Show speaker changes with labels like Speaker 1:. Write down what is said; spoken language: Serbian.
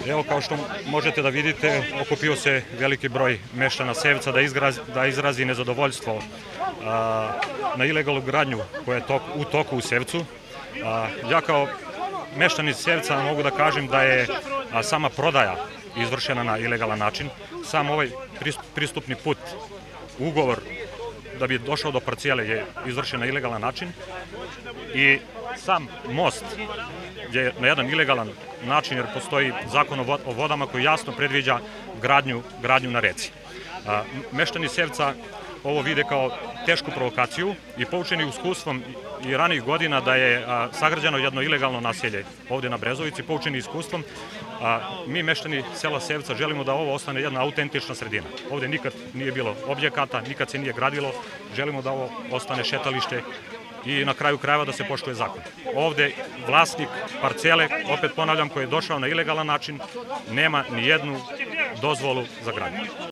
Speaker 1: Evo, kao što možete da vidite, okupio se veliki broj meštana Sevca da izrazi nezadovoljstvo na ilegalnu gradnju koja je u toku u Sevcu. Ja kao meštanin Sevca mogu da kažem da je sama prodaja izvršena na ilegalan način. Sam ovaj pristupni put, ugovor da bi došao do parcijale je izvršen na ilegalan način i sam most je na jedan ilegalan način jer postoji zakon o vodama koji jasno predviđa gradnju na reci. Meštani Sevca ovo vide kao tešku provokaciju i poučeni iskustvom i ranijih godina da je sagrađeno jedno ilegalno naselje ovde na Brezovici, poučeni iskustvom, mi meštani sela Sevca želimo da ovo ostane jedna autentična sredina. Ovde nikad nije bilo objekata, nikad se nije gradilo, želimo da ovo ostane šetalište i na kraju krajeva da se poštuje zakon. Ovde vlasnik parcele, opet ponavljam, koji je došao na ilegalan način, nema ni jednu dozvolu za gradnju.